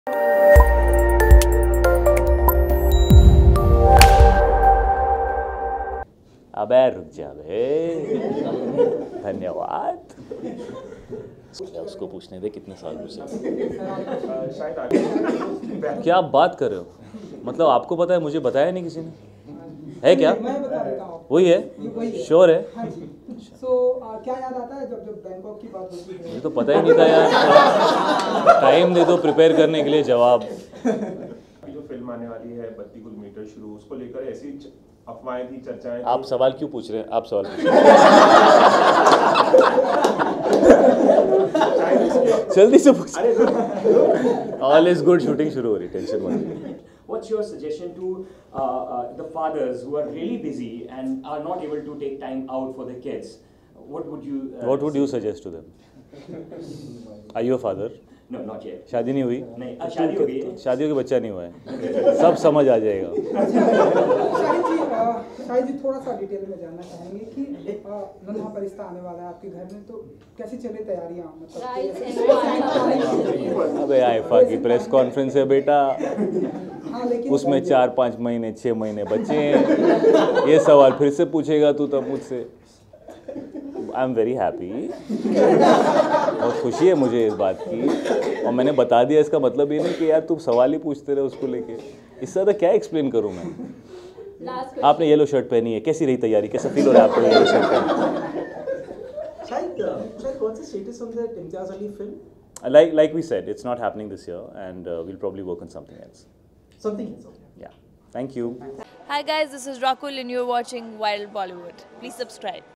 अबे रुक जा बे। धन्यवाद। उसको पूछने दे कितने साल पूछे। क्या आप बात कर रहे हो? मतलब आपको पता है, मुझे बताया नहीं किसी ने, है क्या? मैं बता देता हूँ। वही है? श्योर है? हाँ जी। क्या याद आता है जब जब बैंकॉक की बात होती है? मुझे तो पता ही नहीं था यार। टाइम दे दो प्रिपेयर करने के लिए जवाब। जो फिल्म आने वाली है 32 किलोमीटर शुरू, उसको लेकर ऐसी अफवाहें थी, चर्चाएं। आप सवाल क्यों पूछ रहे हैं? आप सवाल जल्दी से पूछ। All is good. शूटिंग शुरू हो रही, टेंशन मत। What's your suggestion to the fathers who are really busy and are not able to take time out for their kids? What would you suggest to them? Are you a father? No, not yet. शादी नहीं हुई? नहीं, शादी हो गई है। शादी हो के बच्चा नहीं हुआ है। सब समझ आ जाएगा। शाहिद जी थोड़ा सा डिटेल में जानना चाहेंगे कि नन्हा परिश्ता आने वाला है आपके घर में, तो कैसी चले तैयारियां? मतलब अबे आईफा की प्रेस कॉन्फ्रेंस है बेटा, उसमें 4-5 महीने 6 महीने बच्चे हैं। ये सवाल फिर से पूछेगा तू तब मुझसे। आई एम वेरी हैप्पी, बहुत खुशी है मुझे इस बात की, और मैंने बता दिया। इसका मतलब ये नहीं कि यार तुम सवाल ही पूछते रहे उसको लेके। इससे ज़्यादा क्या एक्सप्लेन करूँ मैं? आपने येलो शर्ट पहनी है, कैसी रही तैयारी? कैसा फील हो रहा है आपको येलो शर्ट पहन? शायद कौन सा status on that Imtiaz Ali film? Like we said, it's not happening this year, and we'll probably work on something else. Something else. Yeah. Thank you. Hi guys, this is Rakul and you're watching Wild Bollywood. Please subscribe.